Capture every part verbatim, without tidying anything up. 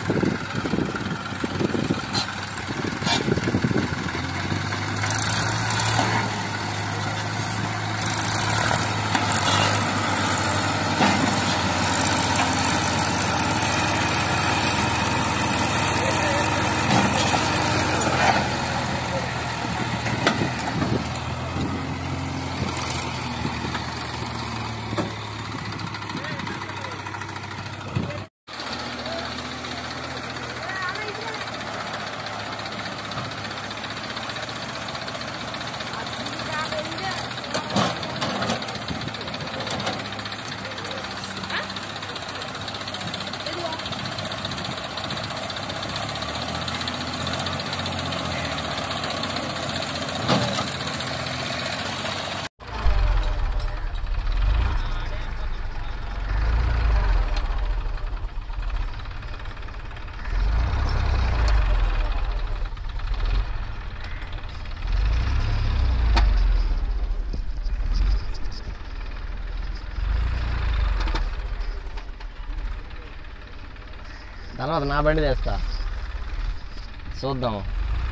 తర్వాత నా బండి తెస్తా చూద్దాము.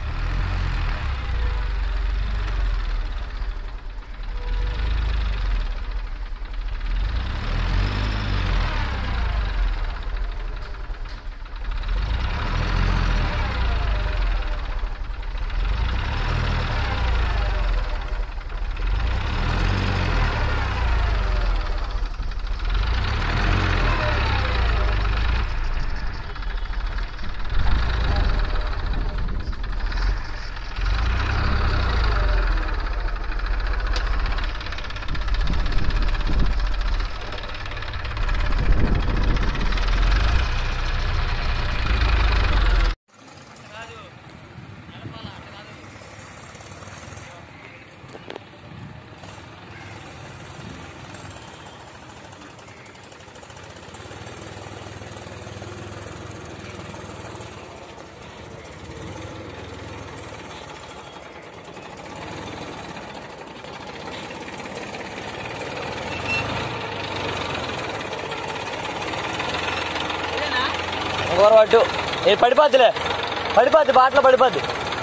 పట్టు ఏ పడిపోద్దిలే పడిపోద్ది బాటలో పడిపోద్ది.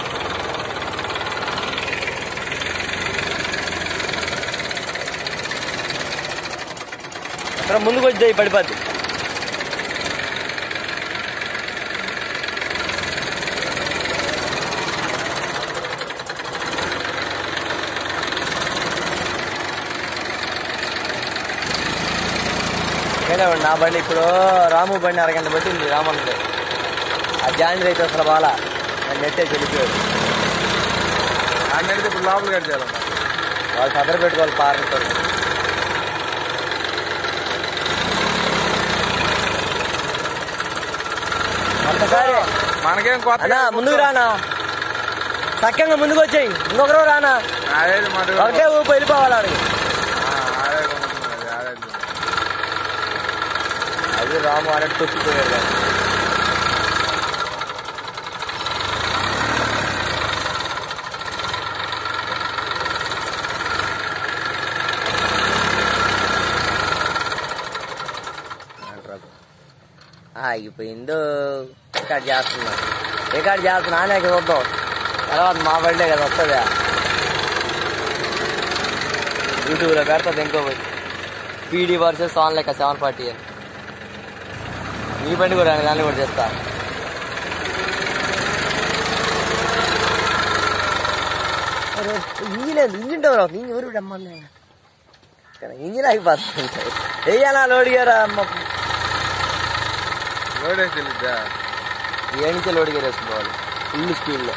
అక్కడ ముందుకు వచ్చి పడిపోద్ది. నా బండి ఇప్పుడు రాము బండి అరగంట పట్టింది. రామన్నది ఆ జాండీ అయితే అసలు బాగా నెట్టే చెల్లిపోయాడు. అన్నడితే ఇప్పుడు లోపలికి కట్టాలి వాళ్ళు సదర పెట్టుకోవాలి పార్లతో. ఒక్కసారి మనకేం కొత్త ముందుకు రానా సఖ్యంగా ముందుకు వచ్చాయి. ఇంకొకరు రానా ఒకటే ఊపు వెళ్ళిపోవాలి అడిగి. అది రాము అన్నట్టు తొక్కిపోయాడు. ఆగిపోయిందో రికార్డ్ చేస్తున్నా రికార్డ్ చేస్తున్నా అనే చూద్దాం. తర్వాత మా బండే కదా వస్తుందా యూట్యూబ్లో పెడుతుంది. ఇంకో పీడీ వర్సెస్ ఆన్ లెక్క సెవెన్ ఫార్టీ అని ఈ బండి కూడా దాన్ని కూడా చేస్తా. ఇంజిన్ లేదు ఇంజిన్ డోర్ అవుతుంది. ఇంజిన్ ఎవరు రమ్మన్నా ఇంజిన్ ఆగిపోతుంది. వెయ్యాలా లోడ్ గారా లోడ్ వేసి వెళ్ళిద్దా ఏ నుంచే లోడ్ గేర్ వేసుకోవాలి ఫుల్ స్పీడ్లో.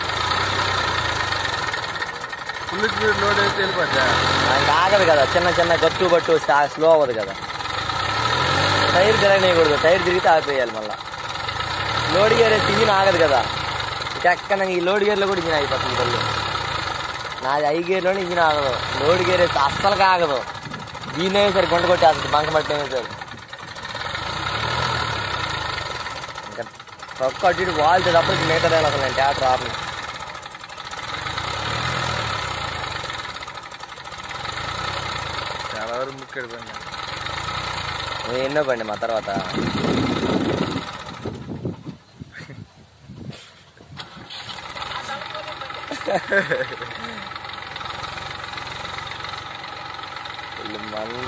ఫుల్ స్పీడ్ లోడ్ వేసి వెళ్ళిపోద్దా ఇంకా ఆగదు కదా. చిన్న చిన్న గట్టు బట్టు స్లో అవ్వదు కదా. టైర్ తిరగనేయకూడదు. టైర్ తిరిగితే ఆగిపోయాలి. మళ్ళీ లోడ్ గేర్ వేస్తే ఇంజిన్ ఆగదు కదా. ఎక్కడ ఈ లోడ్ గేర్లో కూడా ఇంజిన్ అయిపోతుంది. కళ్ళు నాది ఐ గేర్లోనే ఇంజిన్ ఆగదు. లోడ్ గేర్ వేస్తే అస్సలుగా ఆగదు. దీన్ని సరి గుంట కొట్టేస్తుంది బంక మట్టి సార్. ఇంకా తక్కువ అటు ఇటు వాళ్తుంది. అప్పటికి మీటర్ అసలు నేను ట్యాక్టర్ ఆపను. చాలా వరకు ముక్కడి బండి ఎన్నో బండి మా తర్వాత మంద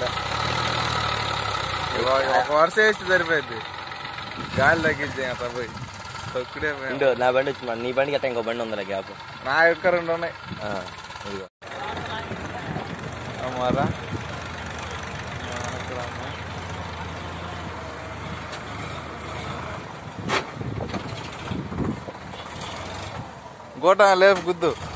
ఒక వరుస వేస్తే సరిపోయింది. గాలి తగ్గించి అట్లా పోయి తొక్కుడే ఇంటో నా బండి వచ్చి నీ బండికి అట్లా ఇంకో బండి ఉందిలే గ్యాప్. నా యొక్క రెండు ఉన్నాయి. ఇదిగో అమ్మారా గోట లేపు గుద్దు.